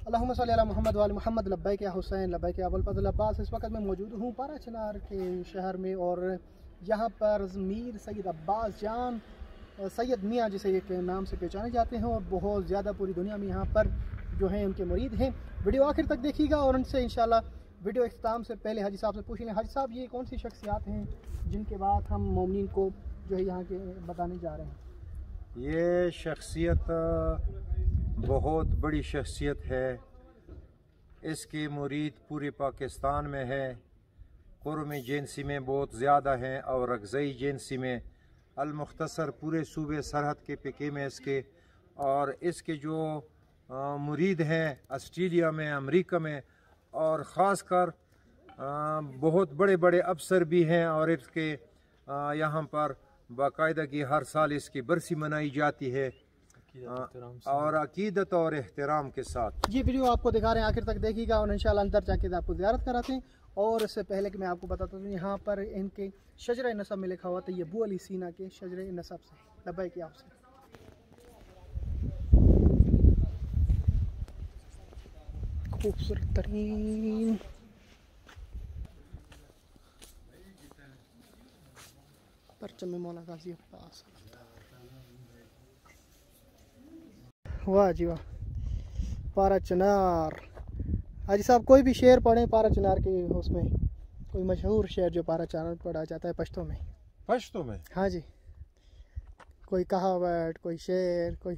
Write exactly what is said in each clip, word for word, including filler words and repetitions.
अल्लाहुम्मा सल्ली अला मुहम्मद व अला मुहम्मद। लब्बैक या हुसैन, लब्बैक या अबुल फज़ल अब्बास। इस वक्त मैं मौजूद हूँ पारा चिनार के शहर में और यहाँ पर मीर सैयद अब्बास जान सैयद मियाँ जिसे एक नाम से पहचाने जाते हैं और बहुत ज़्यादा पूरी दुनिया में यहाँ पर जो हैं उनके मुरीद हैं। वीडियो आखिर तक देखिएगा और उनसे इंशाल्लाह वीडियो इख्तिताम से पहले हाजी साहब से पूछ लें, हाजी साहब ये कौन सी शख्सियात हैं जिनके बाद हम मोमिन को जो है यहाँ के बताने जा रहे हैं? ये शख्सियत बहुत बड़ी शख्सियत है, इसके मुरीद पूरे पाकिस्तान में है। कुर्म एजेंसी में बहुत ज़्यादा हैं और रगज़ई एजेंसी में, अल-मुख्तसर पूरे सूबे सरहद के पिके में इसके, और इसके जो आ, मुरीद हैं ऑस्ट्रेलिया में, अमेरिका में, और ख़ास कर बहुत बड़े बड़े अफसर भी हैं। और इसके यहाँ पर बाकायदगी हर साल इसकी बरसी मनाई जाती है आ, और अकीदत और एहतराम के साथ। ये वीडियो आपको दिखा रहे हैं, आखिर तक देखिएगा और इंशाल्लाह अंदर जाके आपको ज़ियारत कराते हैं। और इससे पहले कि मैं आपको बताता हूँ, यहाँ पर इनके शजरे नसब में लिखा हुआ था ये अबू अली सीना के शजरे नसब से। लब्बैक या हुसैन। खूबसूरत तरीन परचम मौला गाजी अब्बास। वाह जी वाह, पारा चिनार। हाजी साहब कोई भी शेर पढ़ें पारा चिनार के, उसमें कोई मशहूर शेर जो पारा चिनार पढ़ा जाता है पश्तो में। पश्तो में? हाँ जी, कोई कहावत, कोई शेर, कोई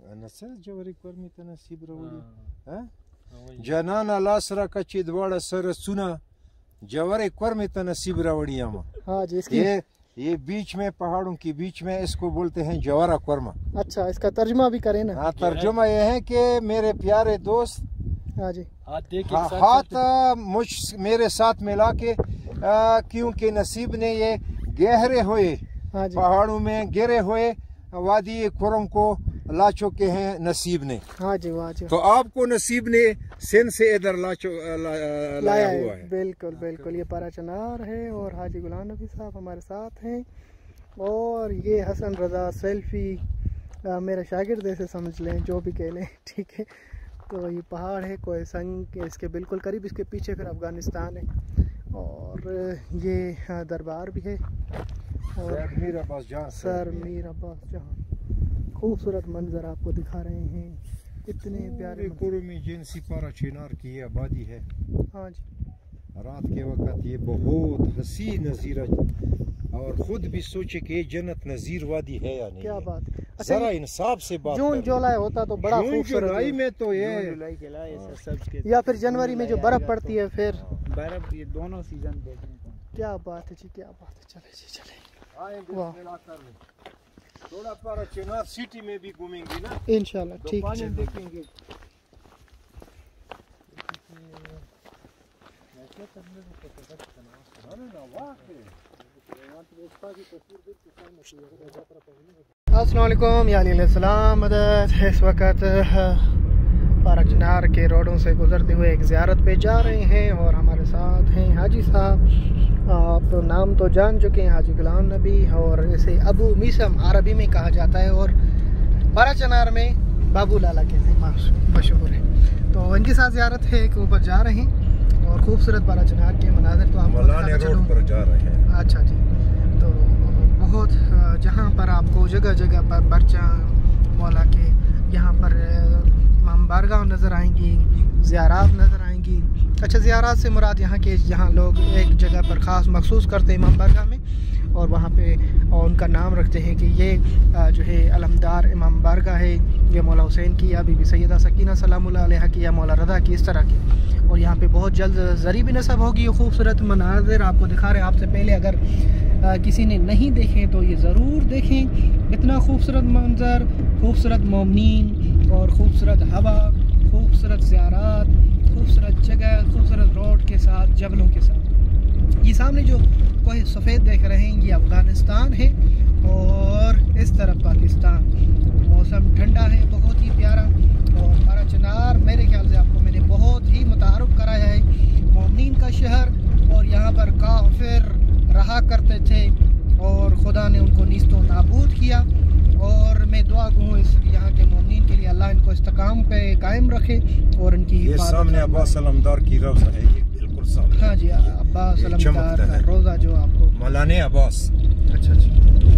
जनाना लासरा का चिदवाड़ा सर सुना जवरे क्वर में तनसीब रावड़िया। हाँ जी, इसकी ये ये बीच में पहाड़ों के बीच में इसको बोलते हैं जवारा क्वर्मा। अच्छा, इसका तर्जुमा भी करें ना? हाँ, तर्जुमा ये है कि मेरे प्यारे दोस्त, हाँ जी, हाँ, हाथ मुझ मेरे साथ मिला के, क्योंकि नसीब ने ये गहरे हुए, हाँ, पहाड़ों में गिरे हुए वादी कुरम को ला चुके हैं नसीब ने। हाँ जी, वाह जी। तो आपको नसीब ने सिंध से इधर ला, ला, ला, लाया हुआ है। बिल्कुल बिल्कुल, ये पारा चिनार है और हाजी गुलाम नबी साहब हमारे साथ हैं। और ये हसन रजा सेल्फी मेरा शागिर्द ऐसे समझ लें, जो भी कह लें, ठीक है। तो ये पहाड़ है कोई संग के इसके बिल्कुल करीब, इसके पीछे फिर अफगानिस्तान है और ये दरबार भी है। और मीर अब्बास जान, सर मीर अब्बास जान खूबसूरत मंजर आपको दिखा रहे हैं, इतने प्यारे। कुर्म एजेंसी पारा चिनार की आबादी है। हाँ जी, रात के वक्त ये बहुत हसीन नज़ीर, और खुद भी सोचे कि जन्नत नज़ीर वादी है या नहीं। क्या बात है। अच्छा, जरा इंसाफ से बात। जून जुलाई होता तो बड़ा खूबसूरत। जुलाई में तो ये या फिर जनवरी में जो बर्फ पड़ती है, फिर बर्फ, ये दोनों सीजन देखने को। क्या बात है जी, क्या बात है। चले जी चले, थोड़ा पारा चिनार सिटी में भी घूमेंगे ना इंशाल्लाह, ठीक है, देखेंगे। अस्सलाम वालेकुम या अलैहिस्सलाम मदद। इस वक्त पारा चिनार के रोडों से गुजरते हुए एक ज़ियारत पे जा रहे हैं और हमारे साथ हैं हाजी साहब। आप तो नाम तो जान चुके हैं, हाजी गुलाम नबी, और इसे अबू मीसम अरबी में कहा जाता है और पारा चिनार में बाबू लाला कहते हैं, मशहूर है। तो इनके साथ ज़ियारत है कि ऊपर जा रहे हैं और खूबसूरत पारा चिनार के मनाज़िर तो आपको रोड पर जा रहे हैं। अच्छा जी, तो बहुत जहाँ पर आपको जगह जगह पर बर्चा मौला के यहाँ पर इमाम बारगाह नज़र आएंगी, ज़ियारात नज़र आएंगी। अच्छा, ज़ियारात से मुराद यहाँ के जहाँ लोग एक जगह पर ख़ास मखसूस करते हैं इमाम बारगाह में, और वहाँ पे और उनका नाम रखते हैं कि ये जो है अलमदार इमाम बारगाह है, ये मौला हुसैन की या बीबी सैयदा सकीना सलामुल्लाह अलैहा की या मौला रज़ा की, इस तरह की। और यहाँ पे बहुत जल्द ज़री भी नस्ब होगी। ये खूबसूरत मनाज़िर आपको दिखा रहे हैं। आपसे पहले अगर आ, किसी ने नहीं देखे तो ये ज़रूर देखें। इतना खूबसूरत मंज़र, खूबसूरत मोमिनीन और खूबसूरत हवा, खूबसूरत ज़ियारात, खूबसूरत जगह, खूबसूरत रोड के साथ, जबलों के साथ। ये सामने जो कोई सफ़ेद देख रहे हैं ये अफ़गानिस्तान है और इस तरफ पाकिस्तान। मौसम ठंडा है, बहुत ही प्यारा। और पारा चिनार मेरे ख्याल से आपको मैंने बहुत ही मुतारुफ कराया है, मोमिनीन का शहर। और यहाँ पर काफिर रहा करते थे और खुदा ने उनको नीस्तो नाबूद किया। और मैं दुआ कहूँ इस यहाँ के मोमिनीन के लिए, अल्लाह इनको इस्तकाम पे कायम रखे और इनकी ये हिफाजत सामने अब्बास अलमदार की रोज़ा है, ये बिल्कुल सामने। हाँ जी, अब्बास अलमदार चमकता का है। रोज़ा जो आपको मौलाना अब्बास, अच्छा अच्छा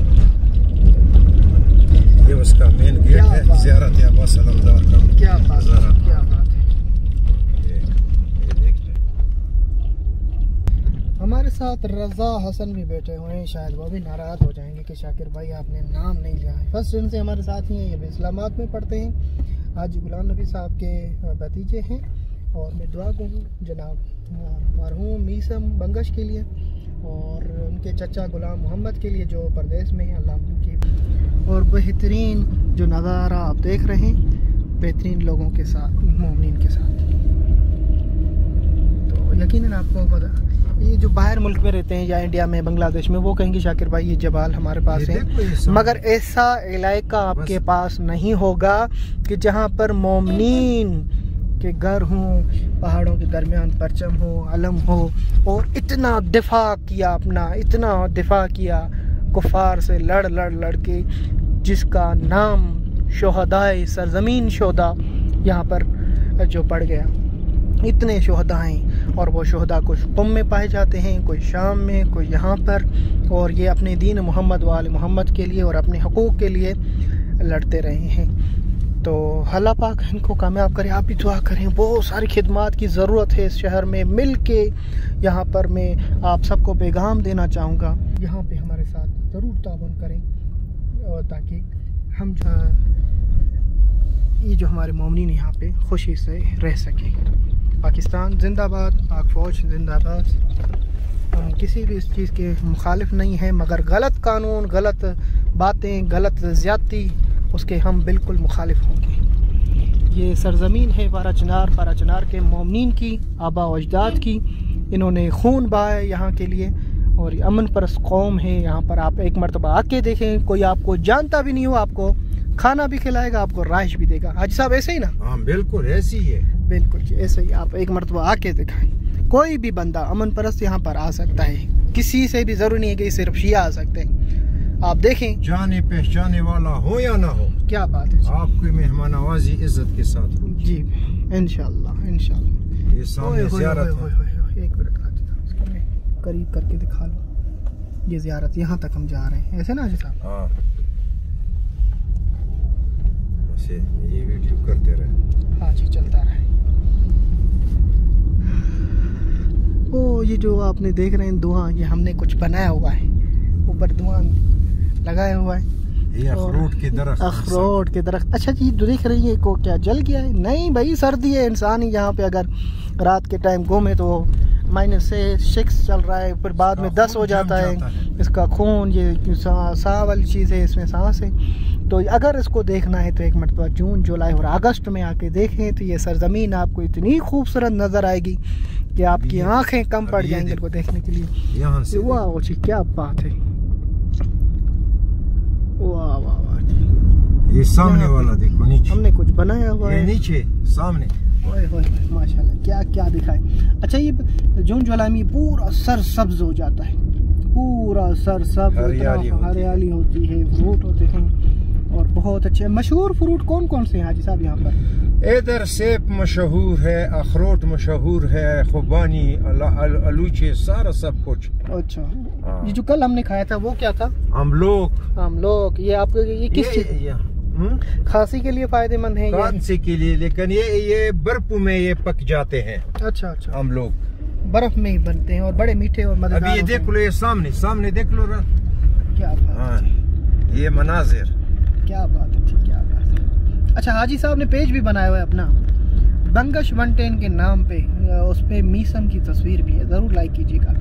ये उसका मेन गेट क्या है, बात। ज़ियारत है अब्बास अलमदार का। क्या बात है, ज़रा। क्या बात है। ये ये देख लें। हमारे साथ रज़ा हसन भी बैठे हुए हैं, शायद वो भी नाराज़ हो जाएंगे कि शाकिर भाई आपने नाम नहीं लिया है। फर्स्ट जिनसे हमारे साथ ही हैं, ये भी इस्लामाबाद में पढ़ते हैं, हाजी गुलाम नबी साहब के भतीजे हैं। और मैं दुआ करूँ जनाब मरहूम मीसम बंगश के लिए और उनके चचा गुलाम मोहम्मद के लिए जो परदेश में हैं, अल्लाह उनकी। और बेहतरीन जो नज़ारा आप देख रहे हैं, बेहतरीन लोगों के साथ, मोमिन के साथ, तो यकीनन आपको पता, ये जो बाहर मुल्क में रहते हैं या इंडिया में, बांग्लादेश में, वो कहेंगे शाकिर भाई ये जबाल हमारे पास ये है, देखो ये सामने। मगर ऐसा इलाका आपके बस। पास नहीं होगा कि जहाँ पर मोमिनीन के घर हों, पहाड़ों के दरमियान परचम हो, अलम हो, और इतना दिफा किया अपना, इतना दिफा किया कुफार से लड़ लड़ लड़ के, जिसका नाम शोहदाए सरजमीन शोहदा यहाँ पर जो पड़ गया। इतने शोहदा हैं और वो शोहदा कुछ कुम में पाए जाते हैं, कोई शाम में, कोई यहाँ पर, और ये अपने दीन मोहम्मद वाले मोहम्मद के लिए और अपने हकूक़ के लिए लड़ते रहे हैं। तो अल्लाह पाक इनको कामयाब करें, आप भी दुआ करें। बहुत सारी खिदमात की ज़रूरत है इस शहर में। मिल के यहाँ पर मैं आप सबको पैगाम देना चाहूँगा, यहाँ पे हमारे साथ ज़रूर ताउन करें, और ताकि हम ये जो हमारे मोमिनीन यहाँ पे खुशी से रह सकें। पाकिस्तान जिंदाबाद, पाक फ़ौज जिंदाबाद। हम किसी भी इस चीज़ के मुखालिफ नहीं हैं, मगर गलत कानून, गलत बातें, गलत ज़्यादती, उसके हम बिल्कुल मुखालिफ होंगे। ये सरज़मीन है बारा चनार, बारा चनार के मोमिनीन की, आबा व अजदाद की। इन्होंने खून बहाया यहाँ के लिए, और ये अमन परस्त कौम है। यहाँ पर आप एक मरतबा आके देखें, कोई आपको जानता भी नहीं हो, आपको खाना भी खिलाएगा, आपको राइश भी देगा। हाजी साहब ऐसे ही ना? हाँ बिल्कुल ऐसी ही है, बिल्कुल जी ऐसे ही। आप एक मरतबा आके दिखाएं, कोई भी बंदा अमन परस्त यहाँ पर आ सकता है, किसी से भी ज़रूरी नहीं है कि सिर्फ शिया आ सकते हैं। आप देखें, जाने पहचाने वाला हो या ना हो, क्या बात है, आपकी मेहमान नवाजी इज्जत के साथ हो जी इंशाल्लाह इंशाल्लाह। ये सामने ज़ियारत है। एक मिनट हाजी साहब, इसको मैं करीब करके दिखा लो। ये ज़ियारत, यहाँ तक हम जा रहे हैं, ऐसे ना हाजी साहब? हाँ, बस ये ये वीडियो करते रहे। हाँ जी, चलता रहे। ओ ये जो आपने देख रहे हैं धुआं, ये हमने कुछ बनाया हुआ है, ऊपर धुआं लगाया हुआ है। ये अखरोट के दरख्त, अखरोट के दरख्त। अच्छा जी, जो देख रही है को क्या जल गया है? नहीं भाई, सर्दी है। इंसान ही यहाँ पे अगर रात के टाइम घूमे तो माइनस से सिक्स चल रहा है, फिर बाद में दस हो जाता है, इसका खून, ये सांस वाली चीज़ है, इसमें सांस है। तो अगर इसको देखना है तो एक मरतबा जून, जुलाई और अगस्त में आके देखें तो ये सरजमीन आपको इतनी खूबसूरत नज़र आएगी कि आपकी आंखें कम पड़ जाएंगी इनको देखने के लिए। यहाँ से वाह जी, क्या बात है, वाह वाह वाह। ये सामने वाला देखो, नीचे हमने कुछ बनाया हुआ ये है, नीचे सामने। ओए होए माशाल्लाह, क्या क्या दिखाए। अच्छा, ये जून जुलाई में पूरा सर सब्ज हो जाता है, पूरा सर सब्ज, हरियाली होती है। हरियाली होती है, फ्रूट होते हैं, और बहुत अच्छे मशहूर फ्रूट कौन कौन से हैं हाजी साहब यहाँ पर? इधर सेब मशहूर है, अखरोट मशहूर है, खुबानी, अलूचे, सारा सब कुछ। अच्छा, हाँ। ये जो कल हमने खाया था वो क्या था? अमलोक। आमलोक। ये आपको ये किस ये, चीज, ये, हम्म? खांसी के लिए फायदेमंद है ये? खांसी के लिए, लेकिन ये ये बर्फ में ये पक जाते हैं। अच्छा अच्छा, अमलोक बर्फ में ही बनते हैं और बड़े मीठे और मजेदार अभी ये होते देख हैं। लो, ये सामने सामने देख लो ना। क्या बात हाँ, है, ये मनाजिर। क्या बात है, ठीक, क्या बात है। अच्छा, हाजी साहब ने पेज भी बनाया हुआ है अपना, बंगश वन टेन के नाम पे, उस पे मीसम की तस्वीर भी है, ज़रूर लाइक कीजिएगा।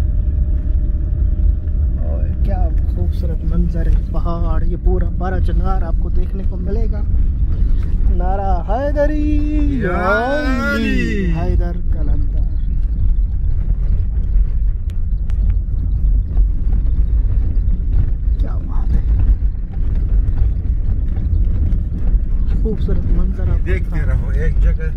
और क्या खूबसूरत मंजर है, पहाड़, ये पूरा बारा चनार आपको देखने को मिलेगा। नारा हैदरी याली। हैदर कलंदर। क्या बात है, खूबसूरत मंजर आप देखते रहो एक जगह।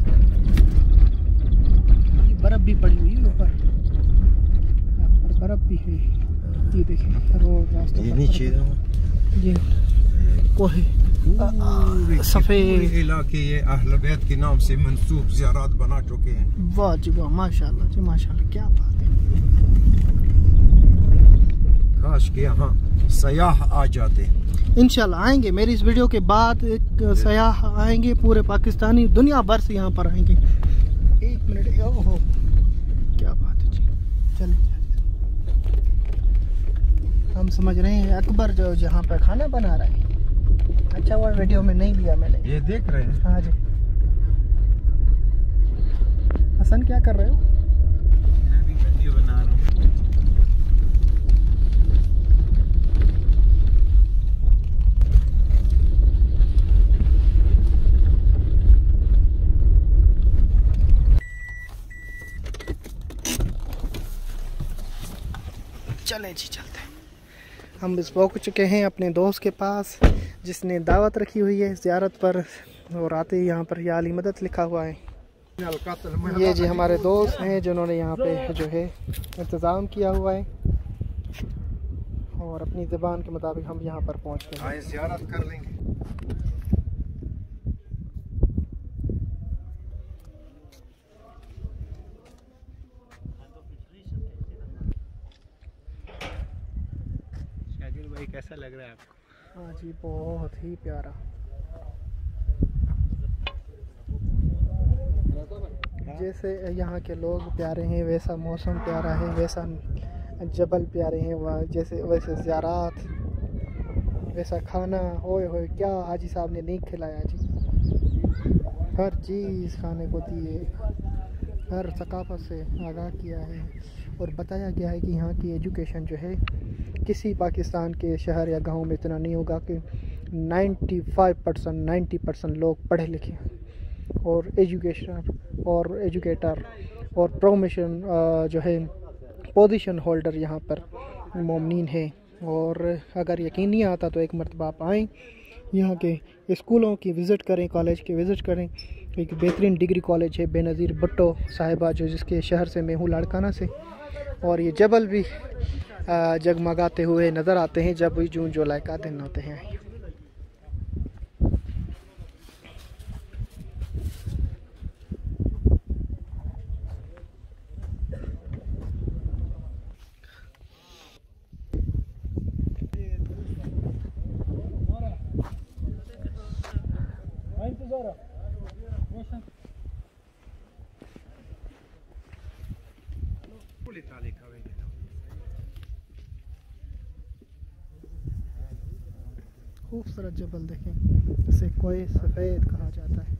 ये बर्फ भी पड़ी हुई है ऊपर, यहाँ पर बर्फ भी है। ये देखिए रोड रास्ते ये पर नीचे बर्फ। ये कोहे, पूरे सफ़ेद पूरे इलाके ये अहले बैत के नाम से मंसूब ज़ियारत बना चुके हैं। वाह जी वाह, माशाल्लाह जी माशाल्लाह, क्या बात है। काश के यहाँ सयाह आ जाते। इंशाल्लाह आएंगे, मेरी इस वीडियो के बाद एक सयाह आएंगे, पूरे पाकिस्तानी दुनिया भर से यहाँ पर आएंगे। एक मिनट, ओहो क्या बात है जी। चलिए हम समझ रहे हैं अकबर जो जहाँ पर खाना बना रहा है। अच्छा वो वीडियो में नहीं लिया मैंने। ये देख रहे हैं? हाँ जी। हसन क्या कर रहे हो? मैं भी वीडियो बना रहा हूँ। चले जी चलते हैं। हम इस पहुँच चुके हैं अपने दोस्त के पास जिसने दावत रखी हुई है ज़ियारत पर, और आते ही यहाँ पर या अली मदद लिखा हुआ है। ये जी हमारे दोस्त हैं जिन्होंने यहाँ पे जो है इंतज़ाम किया हुआ है, और अपनी ज़बान के मुताबिक हम यहाँ पर पहुँच गए। आए ज़ियारत कर लेंगे। भाई कैसा लग रहा है आपको? हाँ जी बहुत ही प्यारा। जैसे यहाँ के लोग प्यारे हैं वैसा मौसम प्यारा है, वैसा जबल प्यारे हैं, वह जैसे वैसे ज़ियारत, वैसा खाना। ओए होए क्या हाजी साहब ने नहीं खिलाया जी, हर चीज़ खाने को दी है, हर सकाफत से आगाह किया है, और बताया गया है कि यहाँ की एजुकेशन जो है किसी पाकिस्तान के शहर या गांव में इतना नहीं होगा कि पचानवे परसेंट नब्बे परसेंट लोग पढ़े लिखे और एजुकेशन और एजुकेटर और प्रोमोशन जो है पोजीशन होल्डर यहाँ पर मोमिन है। और अगर यकीन नहीं आता तो एक मरतबा आप आएँ, यहाँ के स्कूलों की विज़िट करें, कॉलेज की विज़िट करें। एक बेहतरीन डिग्री कॉलेज है बेनज़ीर भुट्टो साहिबा, जो जिसके शहर से मैं हूँ, लाड़काना से। और ये जबल भी जगमगाते हुए नज़र आते हैं जब भी जून जुलाई का दिन होते हैं। खूबसूरत जबल देखें, इसे कोई सफ़ेद कहा जाता है।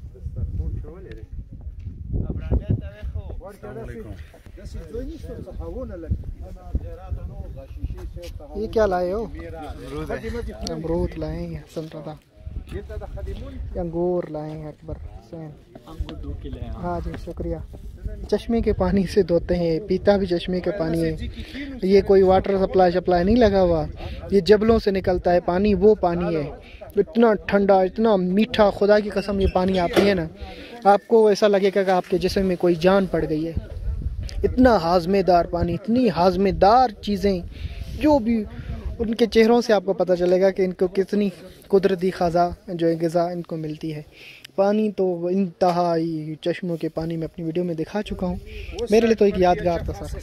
ये क्या लाए हो? अमरूद लाए हैं, संतरा, अंगूर लाए हैं अकबर हुसैन। हाँ जी शुक्रिया। चश्मे के पानी से धोते हैं, पीता भी चश्मे के पानी है। ये कोई वाटर सप्लाई सप्लाई नहीं लगा हुआ, ये जबलों से निकलता है पानी, वो पानी है। इतना ठंडा, इतना मीठा, खुदा की कसम ये पानी आप पिए ना, आपको ऐसा लगेगा कि आपके जिस्म में कोई जान पड़ गई है। इतना हाजमेदार पानी, इतनी हाजमेदार चीज़ें, जो भी उनके चेहरों से आपको पता चलेगा कि इनको कितनी कुदरती ख़ज़ा जो है ग़िज़ा इनको मिलती है। पानी तो इंतहाई, चश्मों के पानी मैं अपनी वीडियो में दिखा चुका हूँ, मेरे लिए तो एक यादगार था सर।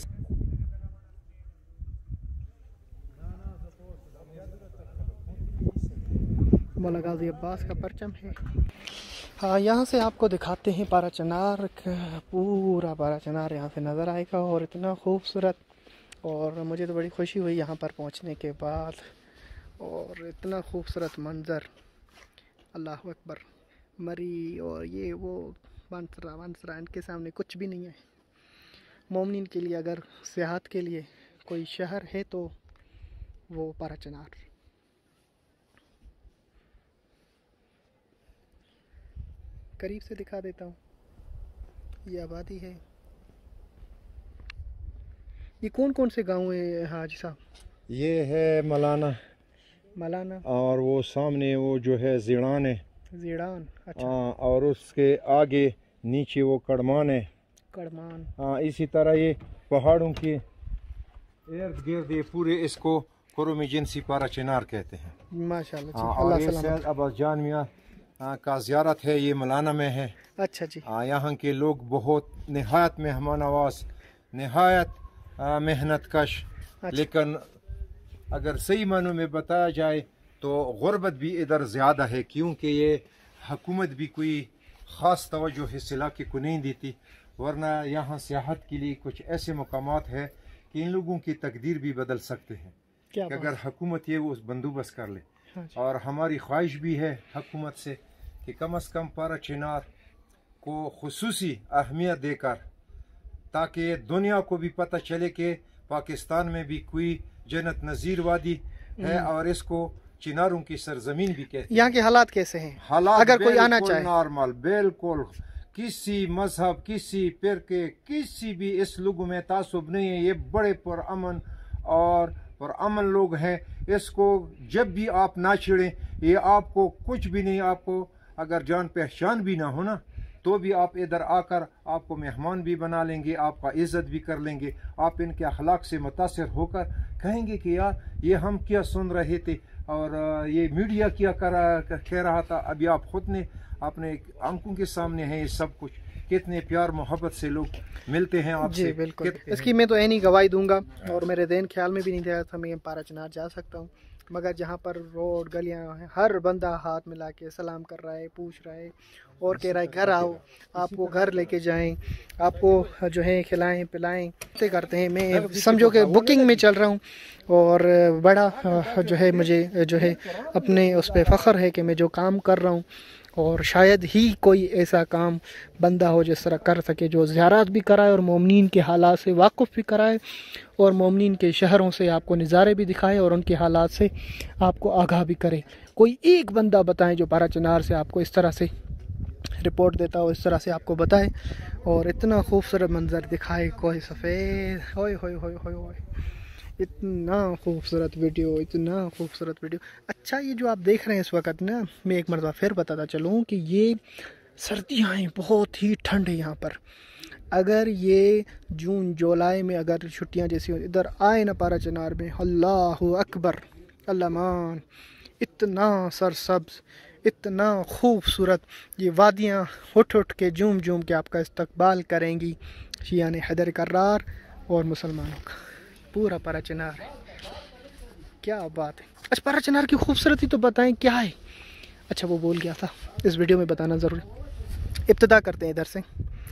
मौला गाजी अब्बास का परचम है। हाँ यहाँ से आपको दिखाते हैं पारा चनार, पूरा पारा चनार यहाँ से नज़र आएगा, और इतना खूबसूरत। और मुझे तो बड़ी खुशी हुई यहाँ पर पहुँचने के बाद, और इतना खूबसूरत मंज़र, अल्लाह अकबर। मरी और ये वो बांसरा वांसरा इनके सामने कुछ भी नहीं है। मोमिन के लिए अगर सियाहत के लिए कोई शहर है तो वो पारा चनार। करीब से दिखा देता हूँ, ये आबादी है। ये कौन कौन से गांव है हाजी साहब? ये है मलाना, मलाना, और वो सामने वो जो है ज़ीड़ान है, ज़ीड़ान। अच्छा। हाँ, और उसके आगे नीचे वो कड़मान है, कड़मान। हाँ, इसी तरह ये पहाड़ों के इर्द गिर्द ये पूरे इसको कुरुम एजेंसी पारा चिनार कहते हैं। माशाल्लाह। हाँ, और ये सैयद अब्बास जान मियां का ज़ियारत है, ये मौलाना में है। अच्छा जी। यहाँ के लोग बहुत नहायत मेहमान नवाज, नहायत मेहनत कश। अच्छा। लेकिन अगर सही मानों में बताया जाए तो गुर्बत भी इधर ज़्यादा है, क्योंकि ये हुकूमत भी कोई ख़ास तवज्जो इस इलाके को नहीं देती। वरना यहाँ सियाहत के लिए कुछ ऐसे मकामात है कि इन लोगों की तकदीर भी बदल सकते हैं कि अगर हुकूमत ये वो बंदोबस्त कर ले। हाँ। और हमारी ख्वाहिश भी है हुकूमत से कि कम अज़ कम पारा चिनार को खुसूसी अहमियत देकर, ताकि दुनिया को भी पता चले कि पाकिस्तान में भी कोई जन्नत नज़ीर वादी है और इसको चिनारों की सरजमीन भी कहते हैं। यहाँ के हालात कैसे हैं? हालात अगर कोई आना चाहे नॉर्मल, बिल्कुल किसी मजहब, किसी फिरके, किसी भी इस लोगों में तासुब नहीं है। ये बड़े पुरअमन और पुरअमन लोग हैं। इसको जब भी आप ना छिड़ें, ये आपको कुछ भी नहीं, आपको अगर जान पहचान भी ना हो ना तो भी आप इधर आकर आपको मेहमान भी बना लेंगे, आपका इज्जत भी कर लेंगे। आप इनके अखलाक से मुतासिर होकर कहेंगे कि यार ये हम क्या सुन रहे थे और ये मीडिया क्या कर कह रहा था। अभी आप खुद ने अपने आंखों के सामने है ये सब कुछ, कितने प्यार मोहब्बत से लोग मिलते हैं आपसे। जी बिल्कुल, इसकी मैं तो ऐनी गवाही दूंगा और मेरे देन ख्याल में भी नहीं था मैं पारा चिनार जा सकता हूँ। मगर जहाँ पर रोड गलियाँ हैं, हर बंदा हाथ मिला के सलाम कर रहा है, पूछ रहा है और कह रहा है घर आओ, आपको घर लेके जाएं, आपको जो है खिलाएं पिलाएं करते हैं। मैं समझो कि बुकिंग में चल रहा हूँ और बड़ा जो है मुझे जो है अपने उस पर फ़ख्र है कि मैं जो काम कर रहा हूँ और शायद ही कोई ऐसा काम बंदा हो जिस तरह कर सके, जो ज़ियारत भी कराए और मोमिनीन के हालात से वाक़ुफ़ भी कराए और मोमिनीन के शहरों से आपको नज़ारे भी दिखाए और उनके हालात से आपको आगाह भी करे। कोई एक बंदा बताएं जो पारा चिनार से आपको इस तरह से रिपोर्ट देता हो, इस तरह से आपको बताए और इतना खूबसूरत मंजर दिखाए। कोई सफ़ेद होए होए होए होए होए, इतना खूबसूरत वीडियो, इतना खूबसूरत वीडियो। अच्छा, ये जो आप देख रहे हैं इस वक्त ना, मैं एक मरतबा फिर बताता चलूँ कि ये सर्दियाँ हैं, बहुत ही ठंड है यहाँ पर। अगर ये जून जुलाई में अगर छुट्टियाँ जैसी इधर आए ना पारा चिनार में, अल्लाह अकबर, अल्लाह मान, इतना सरसब्ज़, इतना खूबसूरत ये वादियाँ उठ उठ के झूम झूम के आपका इस्तकबाल करेंगी। शियाने हैदर करार और मुसलमानों का पूरा पारा चिनार है। क्या बात है। अच्छा, पारा चिनार की खूबसूरती तो बताएं क्या है। अच्छा, वो बोल गया था, इस वीडियो में बताना ज़रूरी। इब्तिदा करते हैं इधर से।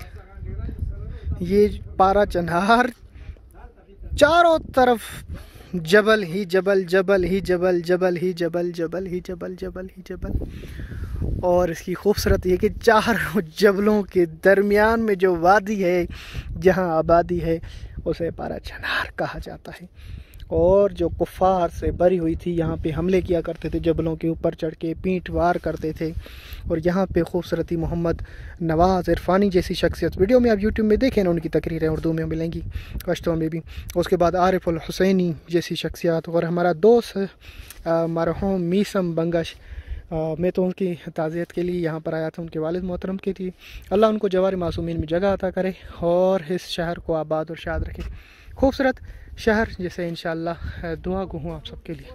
ये पारा चिनार चारों तरफ जबल ही जबल, जबल ही जबल, जबल ही जबल, जबल ही जबल, जबल ही जबल। और इसकी खूबसूरती है कि चारों जबलों के दरमियान में जो वादी है, जहाँ आबादी है, उसे पारा चिनार कहा जाता है। और जो कुफ़ार से भरी हुई थी, यहाँ पे हमले किया करते थे, जबलों के ऊपर चढ़ के पीठ वार करते थे। और यहाँ पे खूबसूरती मोहम्मद नवाज़ इरफानी जैसी शख्सियत, वीडियो में आप यूट्यूब में देखें ना, उनकी तकरीरें उर्दू में मिलेंगी, पश्तो में भी। उसके बाद आरिफ उल हुसैनी जैसी शख्सियत, और हमारा दोस्त मरहूम मीसम बंगश, आ, मैं तो उनकी ताज़ियत के लिए यहाँ पर आया था, उनके वालिद मोहतरम के लिए। अल्लाह उनको जवार मासूमीन में जगह अता करे और इस शहर को आबाद और शाद रखे। खूबसूरत शहर जिसे इंशाअल्लाह दुआ गो हूँ आप सबके लिए।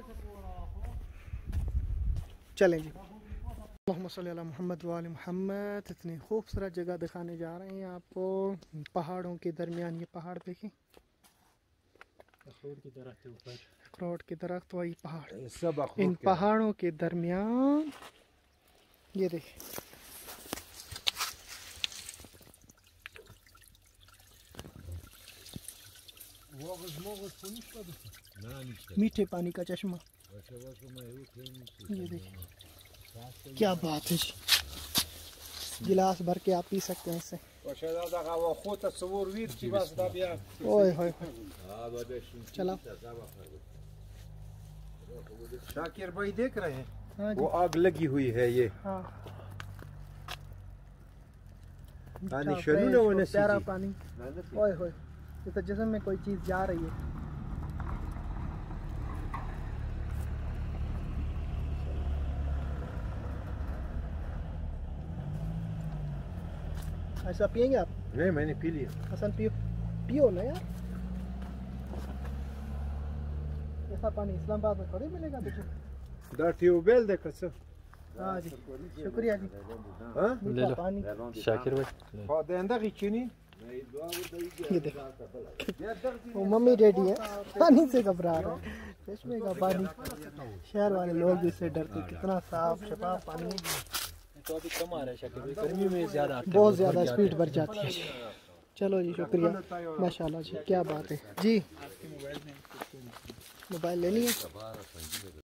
चलें जी, अल्लाहुम्मा सल्ली अला मुहम्मद व आले मुहम्मद। इतनी खूबसूरत जगह दिखाने जा रहे हैं आपको, पहाड़ों के दरमियान। ये पहाड़ देखें, अखरोट की दरख्त ऊपर, अखरोट के दरख्त, वही पहाड़, सब इन पहाड़ों के दरमियान ये देखें। मीठे पानी का चश्मा, ये देखिए क्या बात है जी। गिलास भर के आप पी सकते हैं इससे। ओए होए, चला शाकिर भाई देख रहे हैं, हाँ वो आग लगी हुई है ये। हाँ, पानी शुरू न होने से प्यारा पानी। ओए होए, ये तो जिस्म में कोई चीज़ जा रही है। ऐसा पिएंगे आप? नहीं, मैंने पी लिया। हसन पियो, पियो ना यार, ऐसा पानी इस्लामाबाद में थोड़ी मिलेगा तुझे। दा ट्यूबवेल देखा सर, हाँ जी शुक्रिया जी। हाँ मीठा पानी शाकिर भाई हाँ देंदा की चीनी ये देखो वो मम्मी रेडी है, पानी से घबरा रहा है। चश्मे का पानी, शहर वाले लोग भी इससे डरते, कितना साफ शफाफ पानी है। तो अभी कम आ रहा है शाकिर भाई, गर्मी में ज्यादा आता है, बहुत ज़्यादा स्पीड बढ़ जाती है। चलो जी शुक्रिया, माशाल्लाह जी, क्या बात है जी। मोबाइल लेनी है।